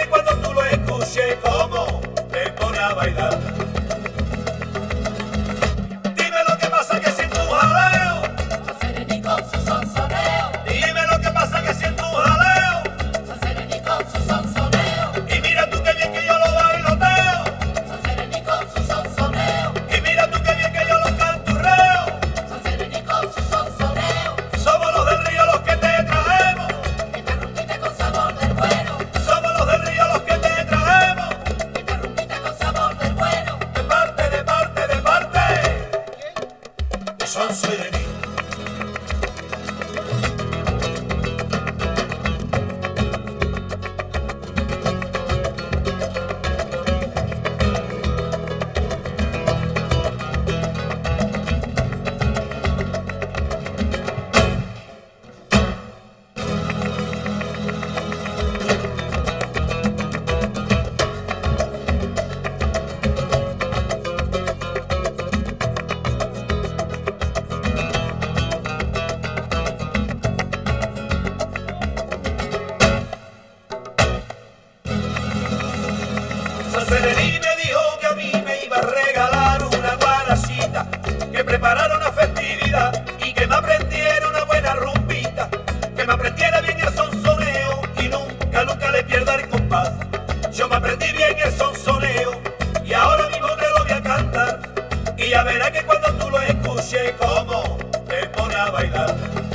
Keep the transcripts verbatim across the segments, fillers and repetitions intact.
que cuando tú lo escuches, cómo te pone a bailar. Dime lo que pasa que si tu jaleo, San Serení con su sonsoneo, dime lo que pasa que si tu jaleo, San Serení con su sonsoneo, y mira tú qué bien que yo lo bailoteo, San Serení con su sonsoneo, y mira tú qué bien que yo lo canturreo. San Serení con su sonsoneo, Somos los del río los que te traemos, esta rumbita con sabor del bueno, somos los del río los que te traemos, esta rumbita con sabor del bueno. de parte, de parte, de parte, de San Serení. San Serení me dijo que a mí me iba a regalar una guarachita, que preparara una festividad y que me aprendiera una buena rumbita, que me aprendiera bien el sonsoneo y nunca, nunca le pierda el compás. Yo me aprendí bien el sonsoneo y ahora mismo te lo voy a cantar, y ya verás que cuando tú lo escuches, cómo te pone a bailar.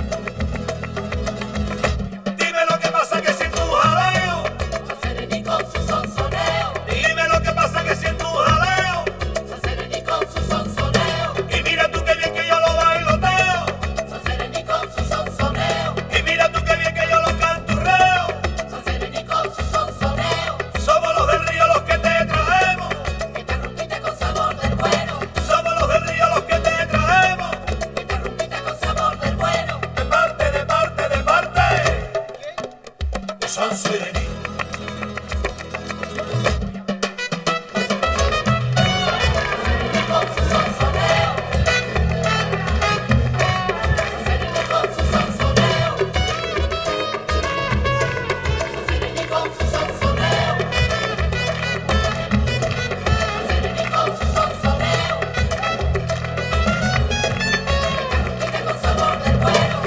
Dime lo que pasa que si tu jaleo, San Serení con su sonsoneo, dime lo que pasa que si tu jaleo, San Serení con su sonsoneo, y mira tú qué bien que yo lo bailoteo, San Serení con su sonsoneo, y mira tú qué bien que yo lo canturreo. San Serení con su sonsoneo, Somos los del río los que te traemos, esta rumbita con sabor del bueno, somos los del río los que te traemos, esta rumbita con sabor del bueno. de parte, de parte, de parte, de San Serení. Con su sonsoneo, San Serení con su sonsoneo, San Serení con su sonsoneo, San Serení con su sonsoneo, esta rumbita con sabor del bueno,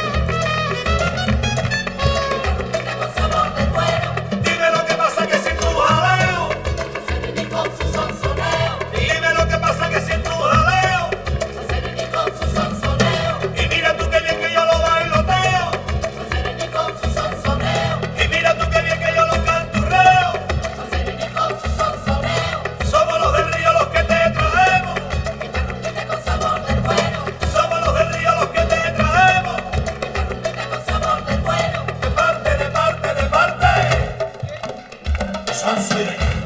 esta rumbita con sabor del bueno, Dime lo que pasa que si tu jaleo, San Serení con su sonsoneo, dime lo que pasa que si tu jaleo, San Serení con su sonsoneo, y mira tú qué bien que yo lo bailoteo, San Serení con su sonsoneo, y mira tú qué bien que yo lo canturreo. San Serení con su sonsoneo, Somos los del río los que te traemos, esta rumbita con sabor del bueno, somos los del río los que te traemos, esta rumbita con sabor del bueno. de parte, de parte, de parte, de San Serení.